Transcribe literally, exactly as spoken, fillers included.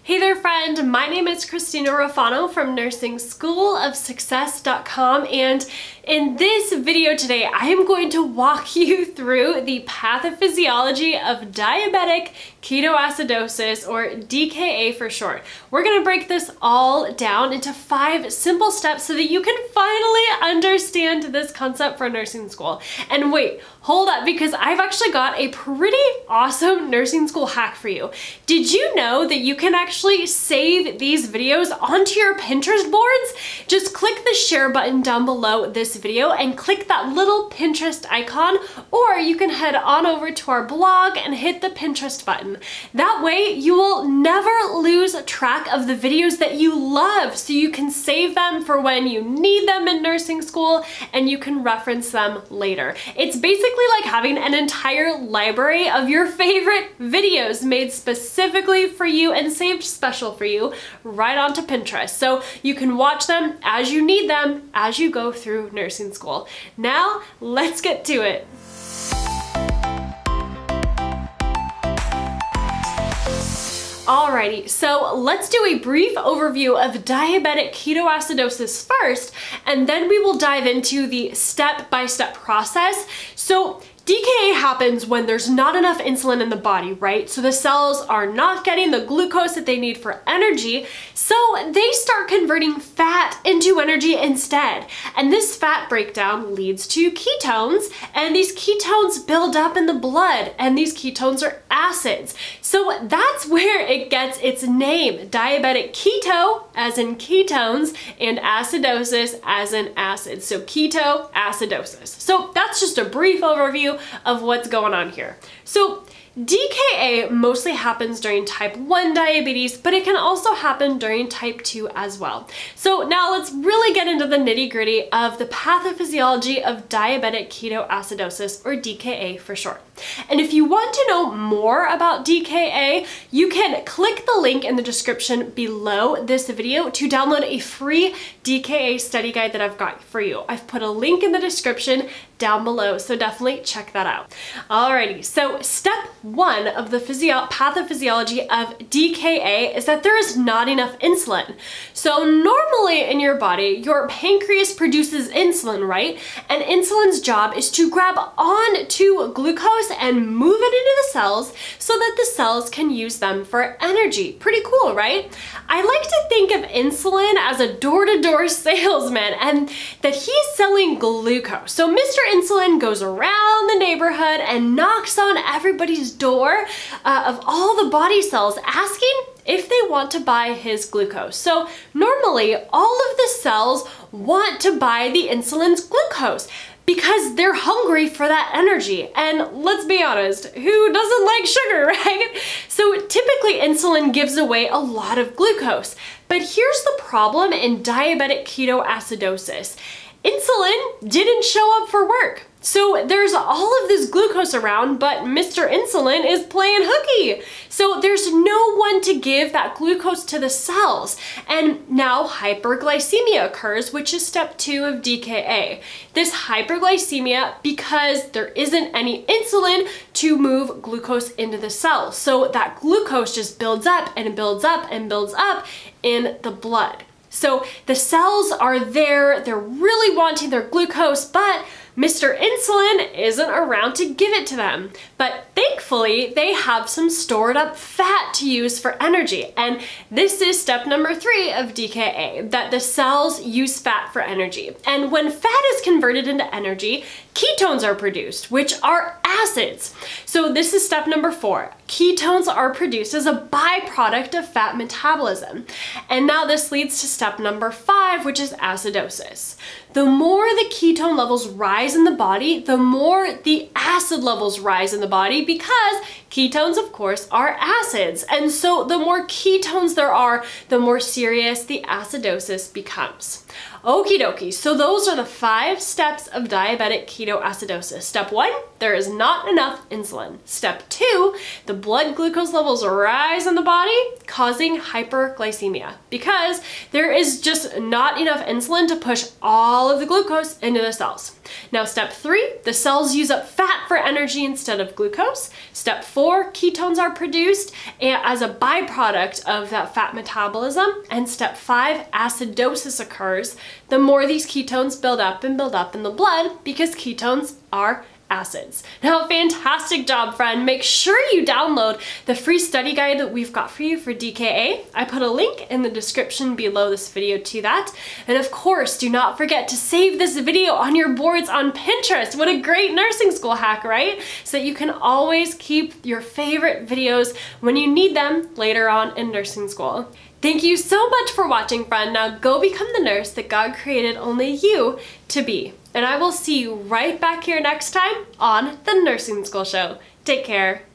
Hey there friend, my name is Christina Rafano from nursing school of success dot com, and in this video today I am going to walk you through the pathophysiology of diabetic ketoacidosis, or D K A for short. We're going to break this all down into five simple steps so that you can finally understand this concept for nursing school. And wait, hold up, because I've actually got a pretty awesome nursing school hack for you. Did you know that you can actually save these videos onto your Pinterest boards? Just click the share button down below this video and click that little Pinterest icon, or you can head on over to our blog and hit the Pinterest button. That way you will never lose track of the videos that you love, so you can save them for when you need them in nursing school and you can reference them later. It's basically like having an entire library of your favorite videos made specifically for you and saved special for you right onto Pinterest. So you can watch them as you need them as you go through nursing school. Now, let's get to it. Alrighty, so let's do a brief overview of diabetic ketoacidosis first, and then we will dive into the step-by-step process. So D K A happens when there's not enough insulin in the body, right? So the cells are not getting the glucose that they need for energy, so they start converting fat into energy instead. And this fat breakdown leads to ketones, and these ketones build up in the blood, and these ketones are acids. So that's where it gets its name, diabetic keto, as in ketones, and acidosis, as in acids. So ketoacidosis. So that's just a brief overview of what's going on here. So D K A mostly happens during type one diabetes, but it can also happen during type two as well. So now let's really get into the nitty-gritty of the pathophysiology of diabetic ketoacidosis, or D K A for short. And if you want to know more about D K A, you can click the link in the description below this video to download a free D K A study guide that I've got for you. I've put a link in the description down below, so definitely check that out. Alrighty, so step one of the physio pathophysiology of D K A is that there is not enough insulin. So normally in your body, your pancreas produces insulin, right? And insulin's job is to grab on to glucose and move it into the cells so that the cells can use them for energy. Pretty cool, right? I like to think of insulin as a door-to-door salesman, and that he's selling glucose. So Mister Insulin goes around the neighborhood and knocks on everybody's door uh, of all the body cells, asking if they want to buy his glucose. So normally all of the cells want to buy the insulin's glucose because they're hungry for that energy. And let's be honest, who doesn't like sugar, right? So typically insulin gives away a lot of glucose. But here's the problem in diabetic ketoacidosis. Insulin didn't show up for work. So there's all of this glucose around, but Mister Insulin is playing hooky. So there's no one to give that glucose to the cells. And now hyperglycemia occurs, which is step two of D K A. This hyperglycemia because there isn't any insulin to move glucose into the cells. So that glucose just builds up and builds up and builds up in the blood. So the cells are there, they're really wanting their glucose, but Mister Insulin isn't around to give it to them. But thankfully, they have some stored up fat to use for energy. And this is step number three of D K A, that the cells use fat for energy. And when fat is converted into energy, ketones are produced, which are acids. So this is step number four. Ketones are produced as a byproduct of fat metabolism. And now this leads to step number five, which is acidosis. The more the ketone levels rise in the body, the more the acid levels rise in the body, because ketones, of course, are acids. And so the more ketones there are, the more serious the acidosis becomes. Okie dokie, so those are the five steps of diabetic ketoacidosis. Step one, there is not enough insulin. Step two, the blood glucose levels rise in the body, causing hyperglycemia because there is just not enough insulin to push all of the glucose into the cells. Now step three, the cells use up fat for energy instead of glucose. Step four, ketones are produced as a byproduct of that fat metabolism. And step five, acidosis occurs. The more these ketones build up and build up in the blood because ketones are acids. Now, fantastic job, friend. Make sure you download the free study guide that we've got for you for D K A. I put a link in the description below this video to that. And of course, do not forget to save this video on your boards on Pinterest. What a great nursing school hack, right? So that you can always keep your favorite videos when you need them later on in nursing school. Thank you so much for watching, friend. Now go become the nurse that God created only you to be. And I will see you right back here next time on The Nursing School Show. Take care.